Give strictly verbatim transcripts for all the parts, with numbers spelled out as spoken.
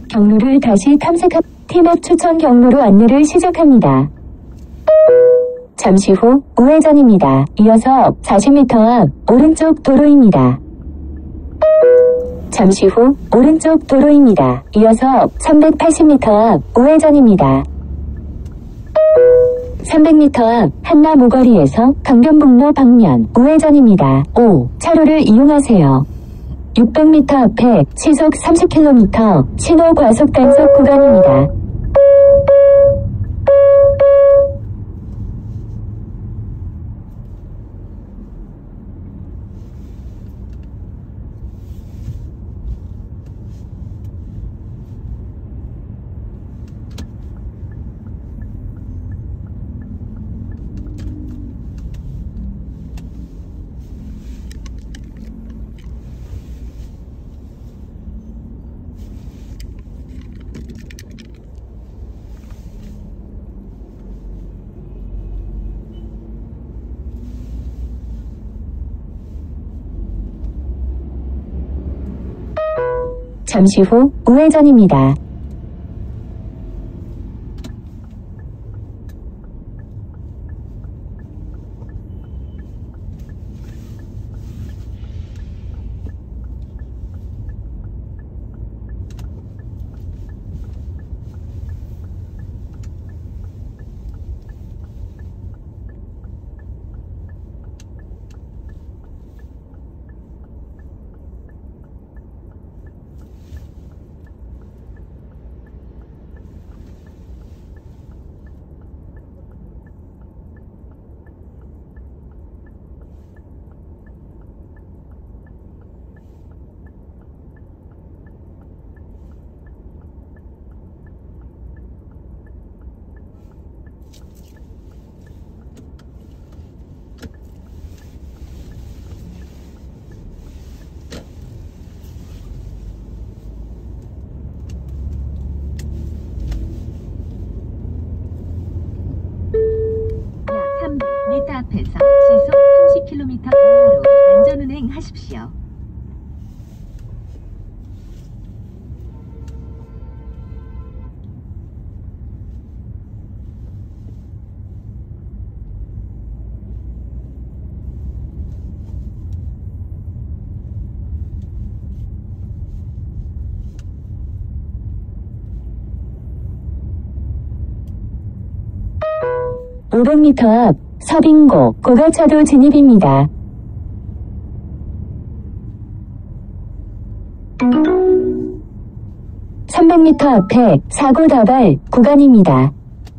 경로를 다시 탐색합 티맵 추천 경로로 안내를 시작합니다. 잠시 후 우회전입니다. 이어서 사십 미터 앞 오른쪽 도로입니다. 잠시 후 오른쪽 도로입니다. 이어서 삼백팔십 미터 앞 우회전입니다. 삼백 미터 앞 한라모거리에서 강변북로 방면 우회전입니다. 오. 차로를 이용하세요. 육백 미터 앞에 시속 삼십 킬로미터 신호 과속 단속 구간입니다. 잠시 후 우회전입니다. 미터 앞에서 시속 삼십 킬로미터 이하로 안전운행 하십시오. 오백 미터 앞 서빙고 고가차도 진입입니다. 삼백 미터 앞에 사고 다발 구간입니다.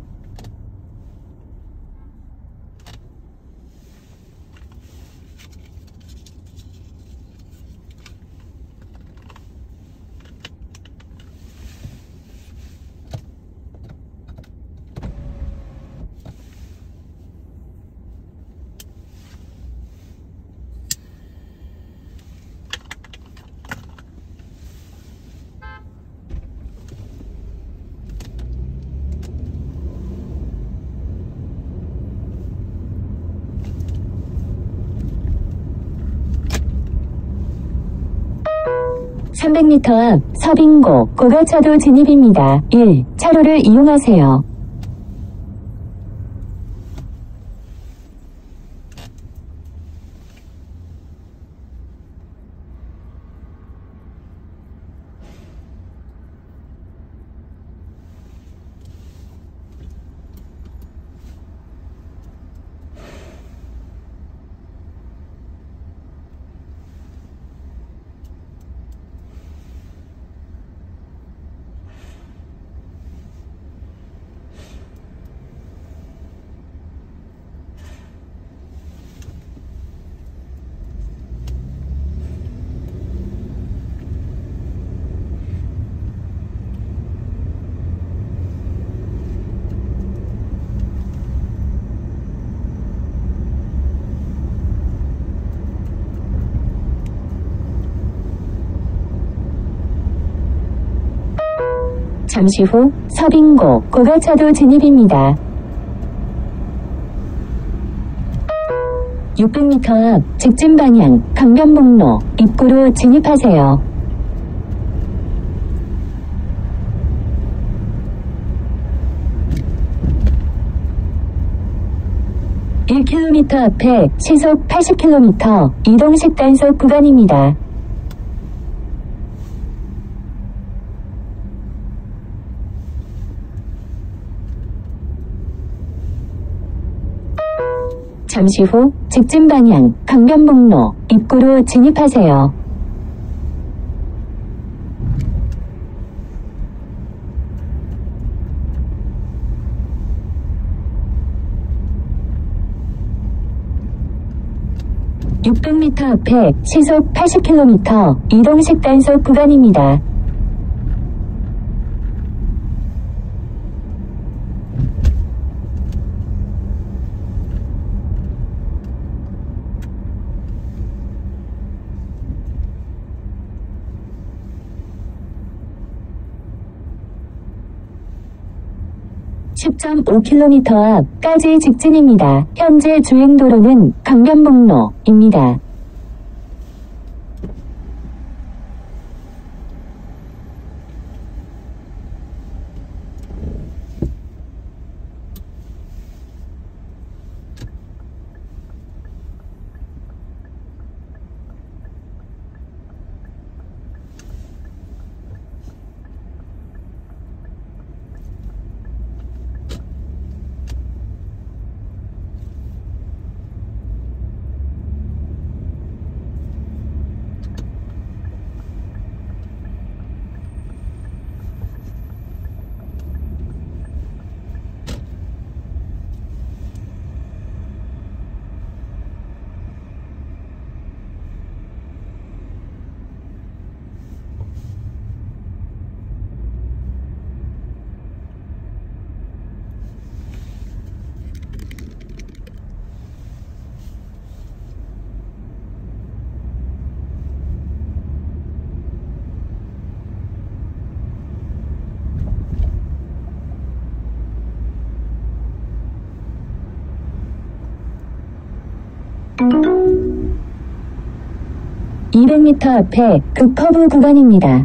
삼백 미터 앞 서빙고 고가차도 진입입니다. 일. 차로를 이용하세요. 잠시 후 서빙고 고가차도 진입입니다. 육백 미터 앞 직진 방향 강변북로 입구로 진입하세요. 일 킬로미터 앞에 시속 팔십 킬로미터 이동식 단속 구간입니다. 잠시 후 직진 방향 강변북로 입구로 진입하세요. 육백 미터 앞에 시속 팔십 킬로미터 이동식 단속 구간입니다. 십 점 오 킬로미터 앞까지 직진입니다. 현재 주행도로는 강변북로입니다. 이백 미터 앞에 급커브 구간입니다.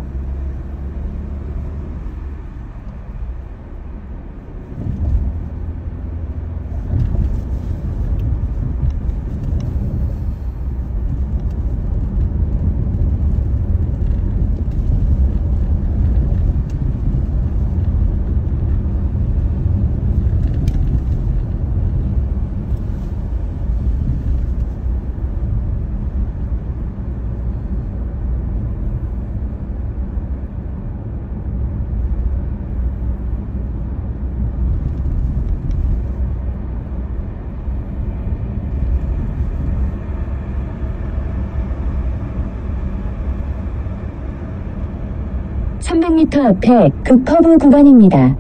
삼백 미터 앞에 급커브 구간입니다.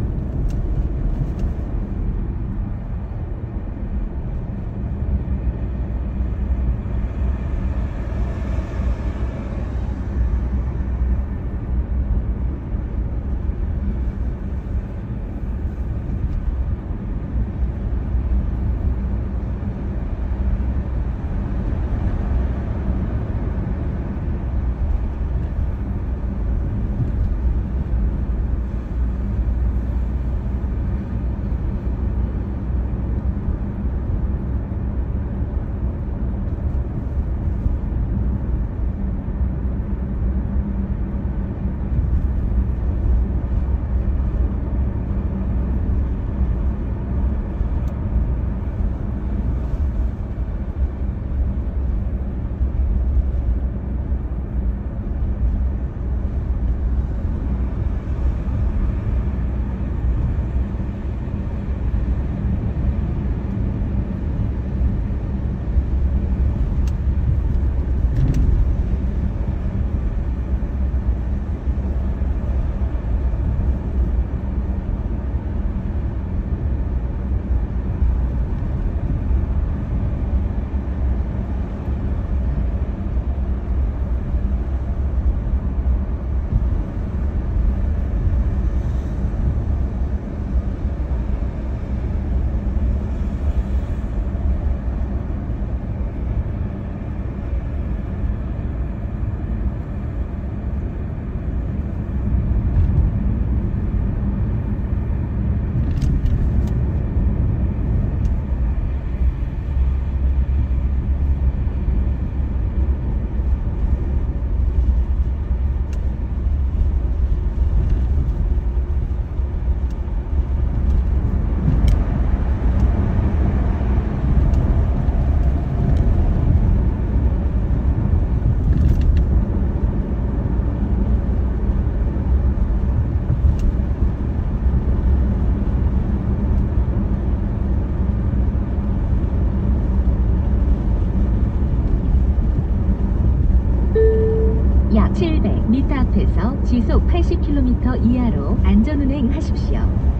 시속 팔십 킬로미터 이하로 안전운행하십시오.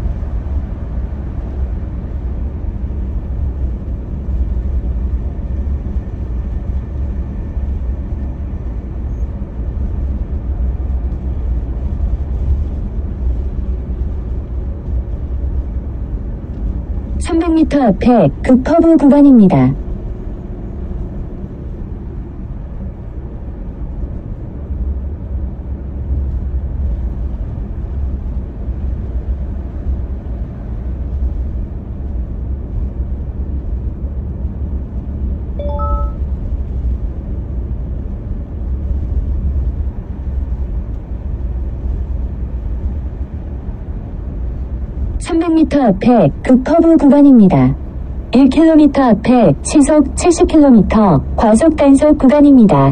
삼백 미터 앞에 급커브 구간입니다. 삼백 미터 앞에 급커브 구간입니다. 일 킬로미터 앞에 시속 칠십 킬로미터 과속 단속 구간입니다.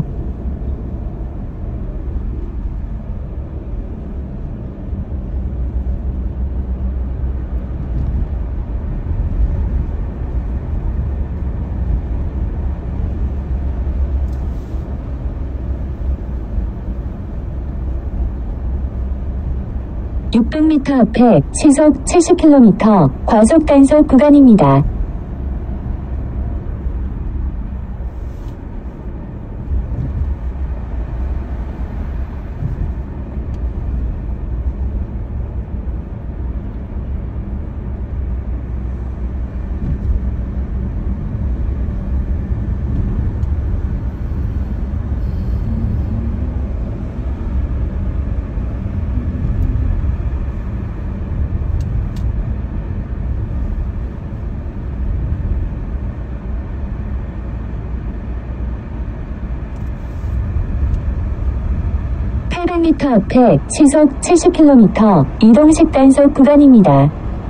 육백 미터 앞에 시속 칠십 킬로미터 과속 단속 구간입니다. 팔백 미터 앞에 시속 칠십 킬로미터 이동식 단속 구간입니다.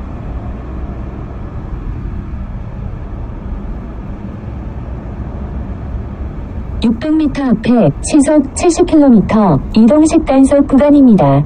육백 미터 앞에 시속 칠십 킬로미터 이동식 단속 구간입니다.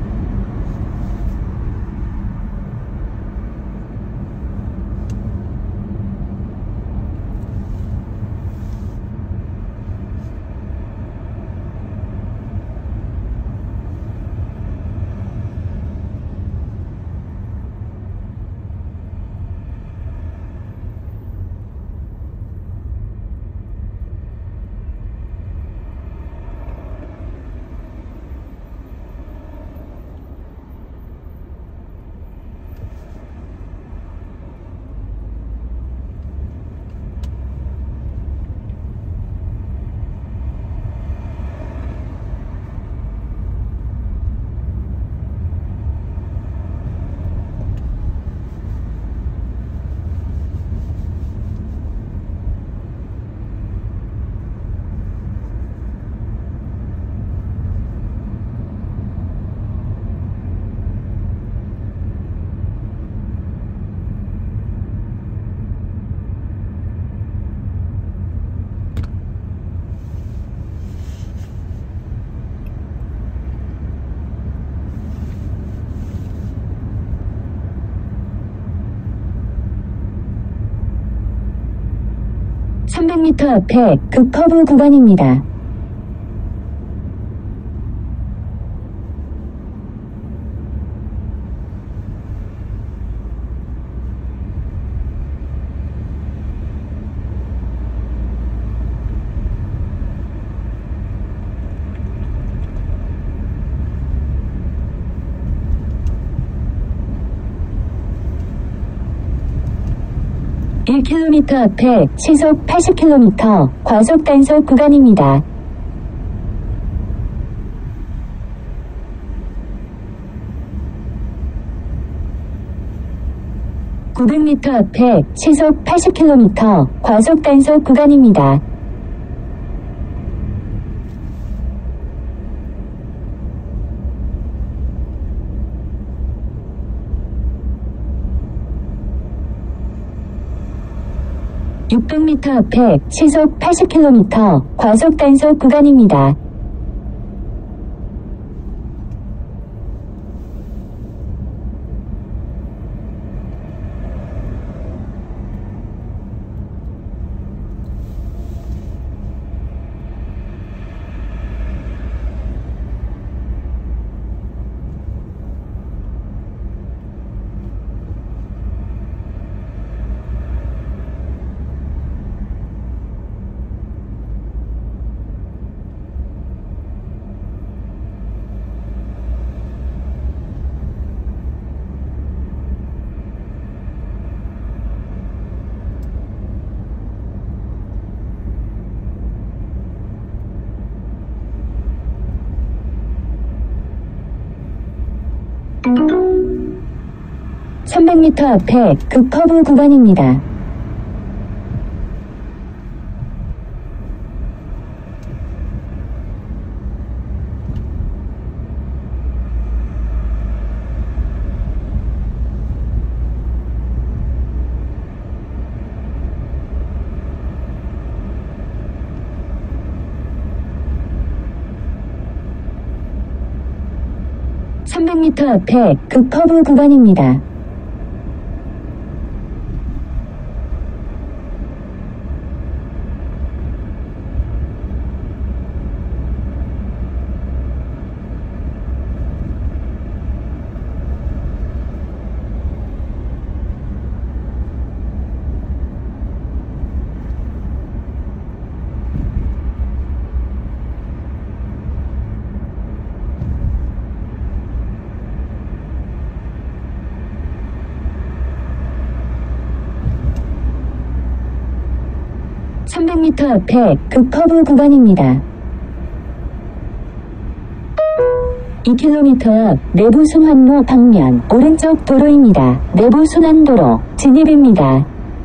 삼백 미터 앞에 급커브 구간입니다. 일 킬로미터 앞에 시속 팔십 킬로미터 과속 단속 구간입니다. 구백 미터 앞에 시속 팔십 킬로미터 과속 단속 구간입니다. 육백 미터 앞에 시속 팔십 킬로미터 과속 단속 구간입니다. 삼백 미터 앞에 급커브 구간입니다. 삼백 미터 앞에 급커브 구간입니다. 삼백 미터 앞에 급커브 구간입니다. 이 킬로미터 앞 내부 순환로 방면 오른쪽 도로입니다. 내부 순환도로 진입입니다.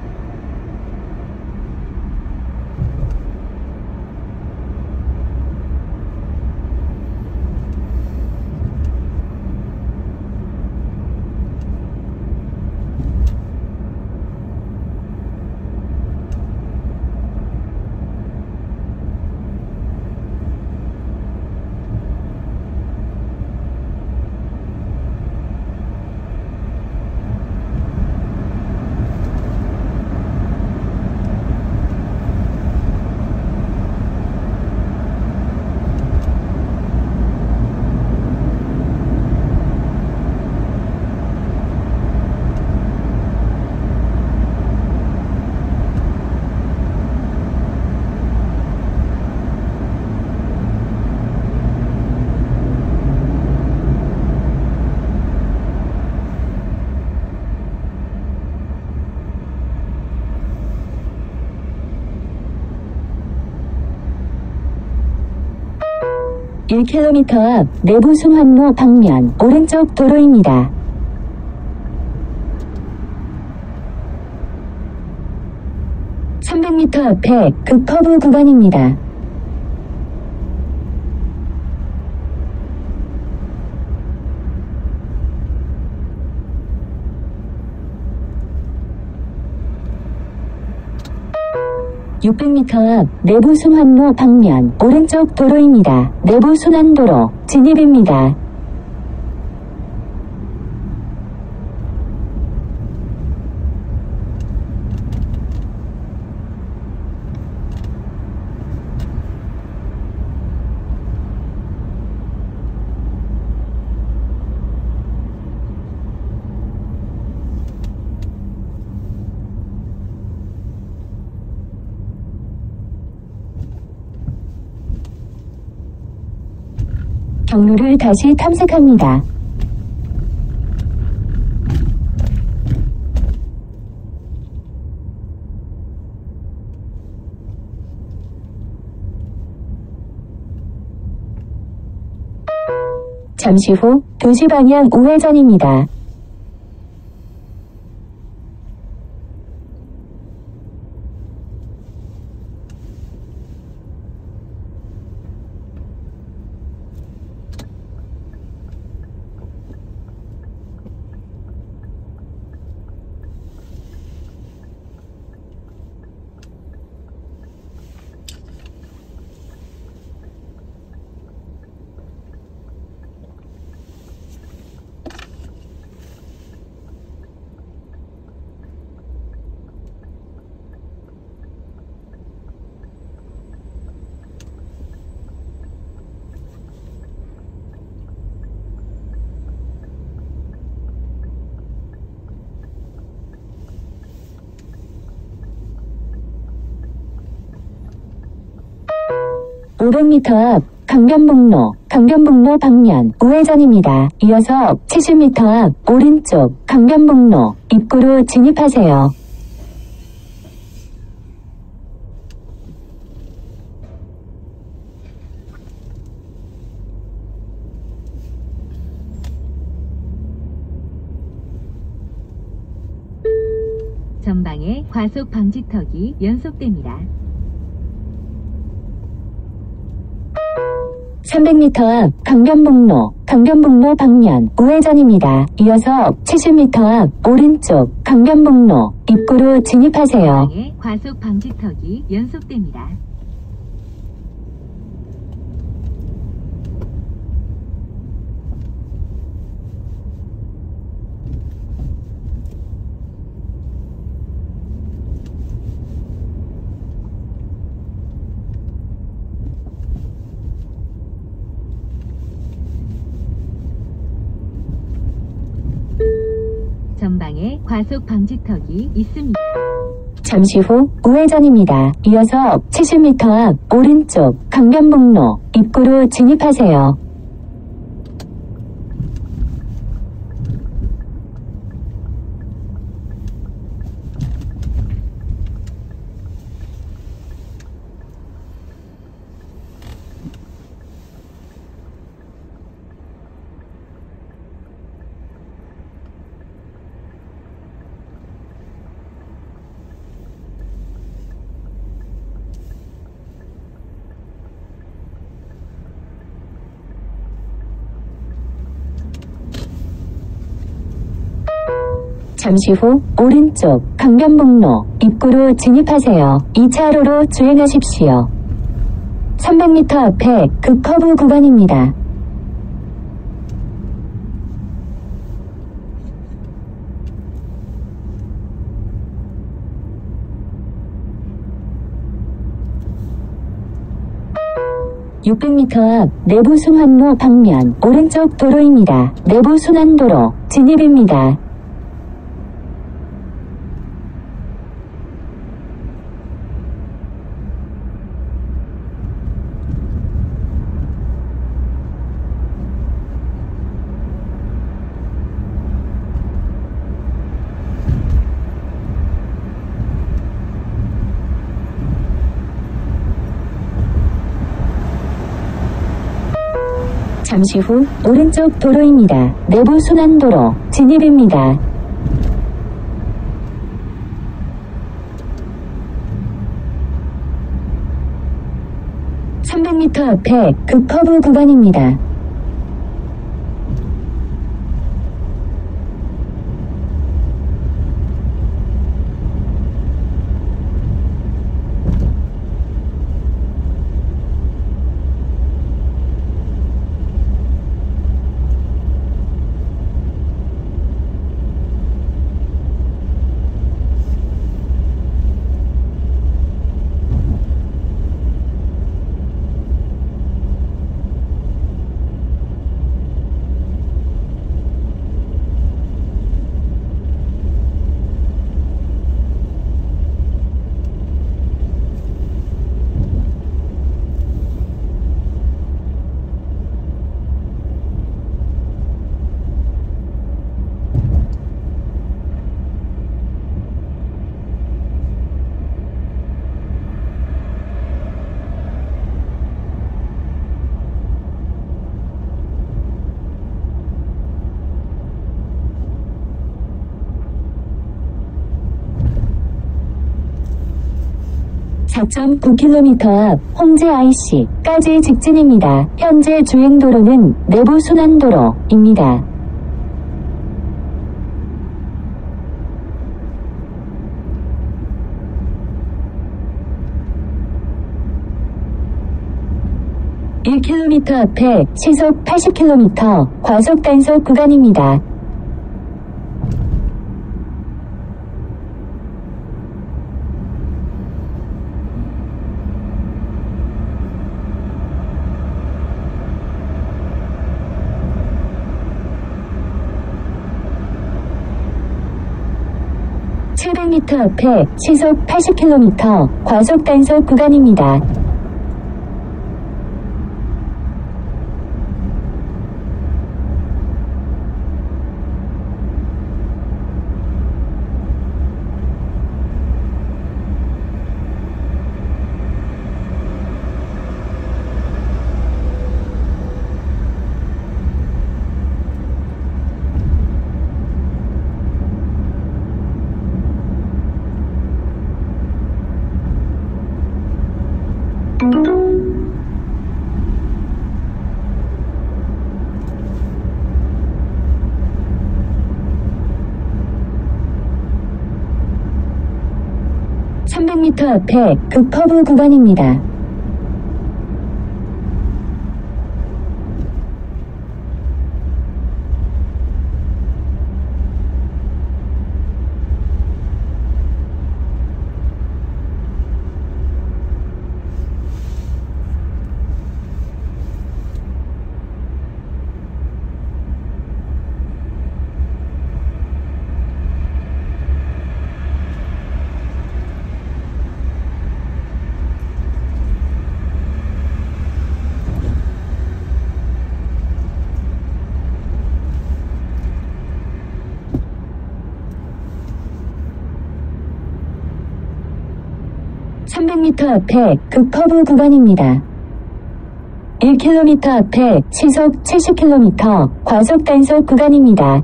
일 킬로미터 앞 내부 순환로 방면 오른쪽 도로입니다. 삼백 미터 앞에 급커브 구간입니다. 육백 미터 앞 내부 순환로 방면 오른쪽 도로입니다. 내부 순환도로 진입입니다. 경로를 다시 탐색합니다. 잠시 후 도시 방향 우회전입니다. 오백 미터 앞 강변북로, 강변북로 방면 우회전입니다. 이어서 칠십 미터 앞 오른쪽 강변북로 입구로 진입하세요. 전방에 과속 방지턱이 연속됩니다. 삼백 미터 앞 강변북로, 강변북로 방면 우회전입니다. 이어서 칠십 미터 앞 오른쪽 강변북로 입구로 진입하세요. 전방에 과속 방지턱이 연속됩니다. 전방에 과속 방지턱이 있습니다. 잠시 후 우회전입니다. 이어서 칠십 미터 앞 오른쪽 강변북로 입구로 진입하세요. 잠시 후 오른쪽 강변북로 입구로 진입하세요. 이 차로로 주행하십시오. 삼백 미터 앞에 급커브 구간입니다. 육백 미터 앞 내부순환로 방면 오른쪽 도로입니다. 내부순환도로 진입입니다. 잠시 후 오른쪽 도로입니다. 내부순환도로 진입입니다. 삼백 미터 앞에 급커브 구간입니다. 사 점 구 킬로미터 앞 홍제 아이씨까지 직진입니다. 현재 주행도로는 내부순환도로입니다. 일 킬로미터 앞에 시속 팔십 킬로미터 과속 단속 구간입니다. 칠백 미터 앞에 시속 팔십 킬로미터 과속 단속 구간입니다. 삼백 미터 앞에 급커브 구간입니다. 삼백 미터 앞에 급커브 구간입니다. 일 킬로미터 앞에 시속 칠십 킬로미터 과속 단속 구간입니다.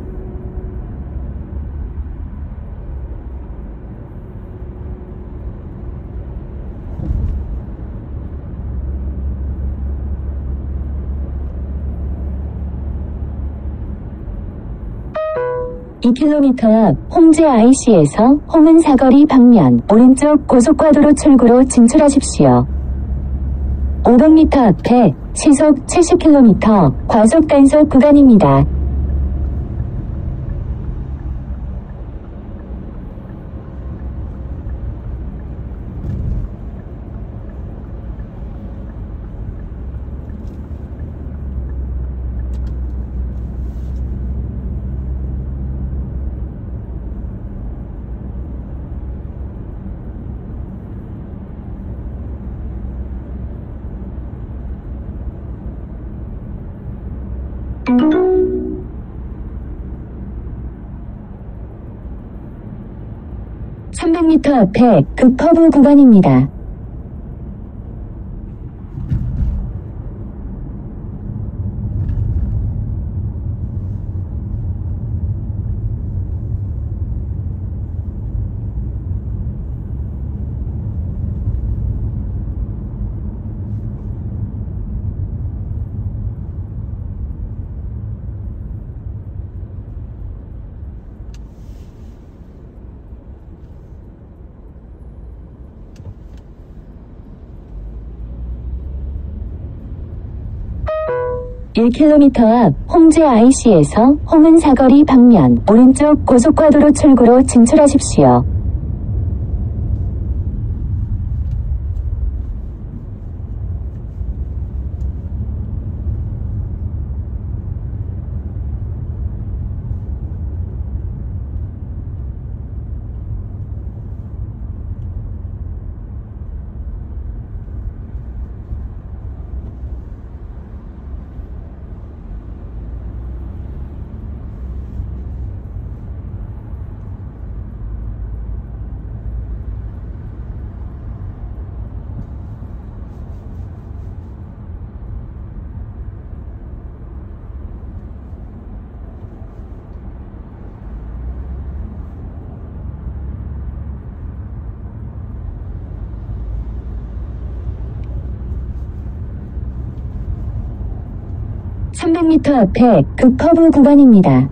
이 킬로미터 앞 홍제 아이씨에서 홍은 사거리 방면 오른쪽 고속과도로 출구로 진출하십시오. 오백 미터 앞에 시속 칠십 킬로미터 과속 단속 구간입니다. 삼백 미터 앞에 급커브 구간입니다. 일 킬로미터 앞 홍제 아이씨에서 홍은 사거리 방면 오른쪽 고속과도로 출구로 진출하십시오. 삼백 미터 앞에 급커브 구간입니다.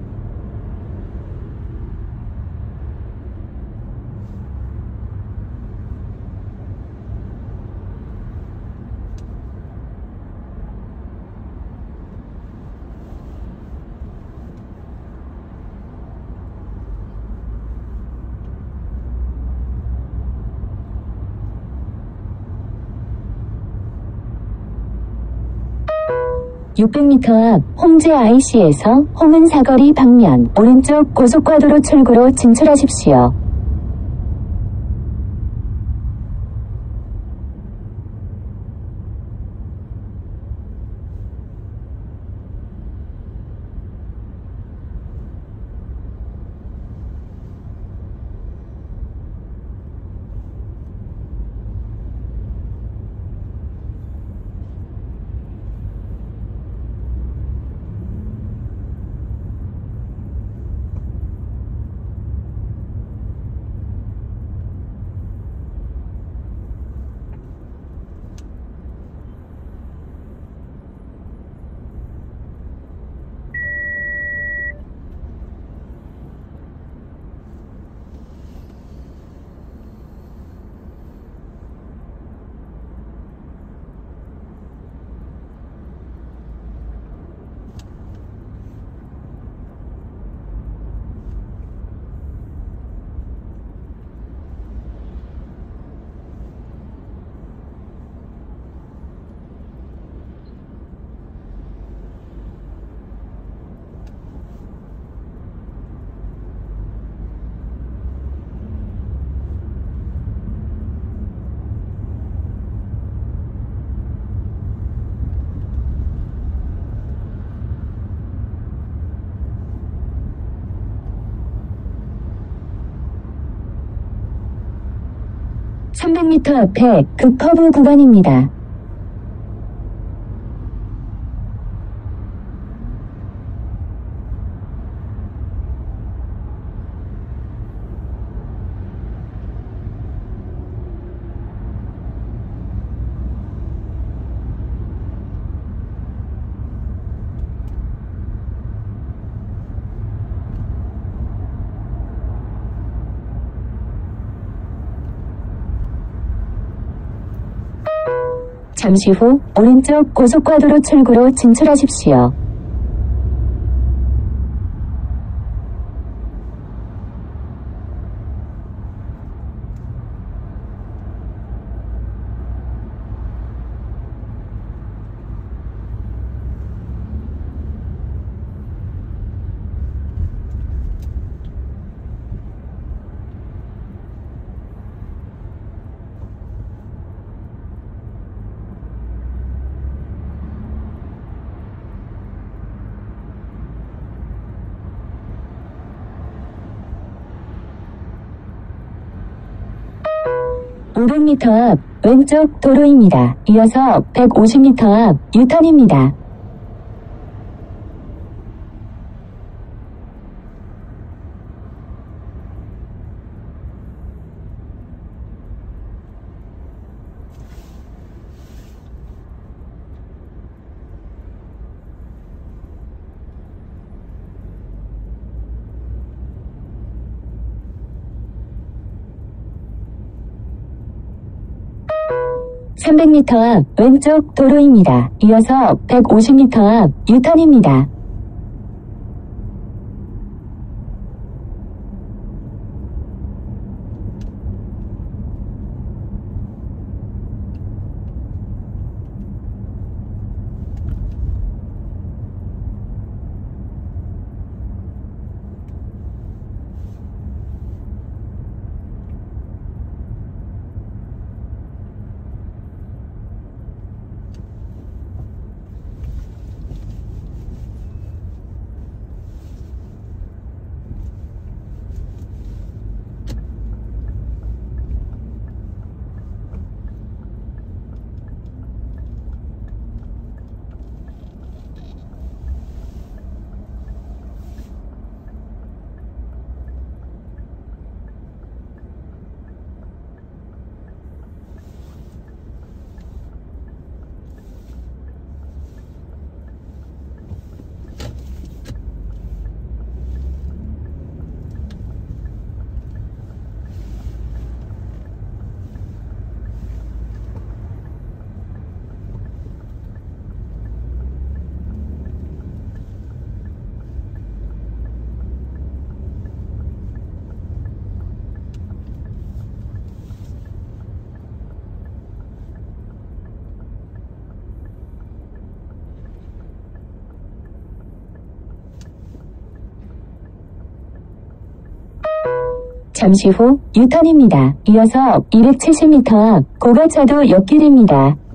육백 미터 앞 홍제 아이씨에서 홍은 사거리 방면 오른쪽 고속과도로 출구로 진출하십시오. 삼백 미터 앞에 급커브 구간입니다. 잠시 후 오른쪽 고속과도로 출구로 진출하십시오. 오백 미터 앞 왼쪽 도로입니다. 이어서 백오십 미터 앞 유턴입니다. 삼백 미터 앞 왼쪽 도로입니다. 이어서 백오십 미터 앞 유턴입니다. 잠시 후 유턴입니다. 이어서 이백칠십 미터 앞 고가차도 옆길입니다.